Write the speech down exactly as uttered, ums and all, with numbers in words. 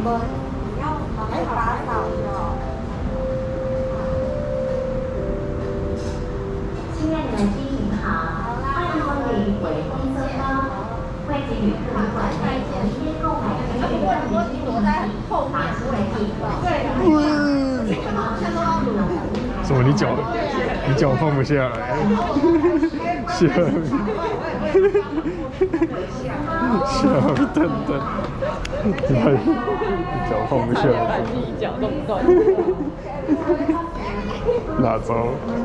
要来打扫哟。 亲爱的机您好，欢迎光临伟风色方。外籍旅客旅馆内昨天购买的月月赠礼物拿出来一款。 什么？你脚，你脚放不下来？笑，笑等等，你脚放不下来。 一脚动不动。 哪招？